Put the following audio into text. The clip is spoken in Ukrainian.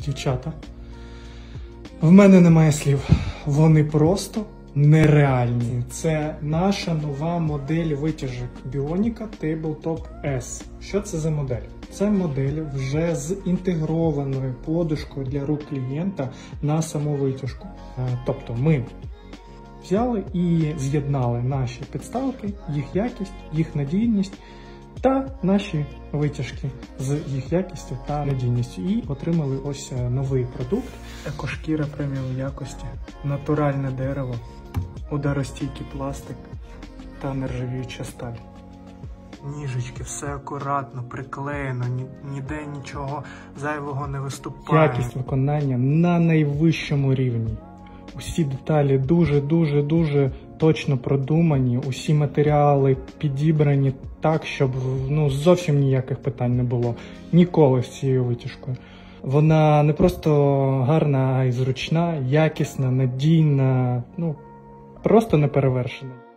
дівчата. В мене немає слів. Вони просто нереальні. Це наша нова модель витяжок Bionica Tabletop S. Що це за модель? Це модель вже з інтегрованою подушкою для рук клієнта на саму витяжку. Тобто ми взяли і з'єднали наші підставки, їх якість, їх надійність та наші витяжки з їх якістю та надійністю. І отримали ось новий продукт. Екошкіра преміум якості, натуральне дерево, ударостійкий пластик та нержавіюча сталь. Ніжечки, все акуратно, приклеєно, ніде нічого зайвого не виступає. Якість виконання на найвищому рівні. Усі деталі дуже точно продумані, усі матеріали підібрані так, щоб зовсім ніяких питань не було. Ніколи з цією витяжкою. Вона не просто гарна, а й зручна, якісна, надійна, просто неперевершена.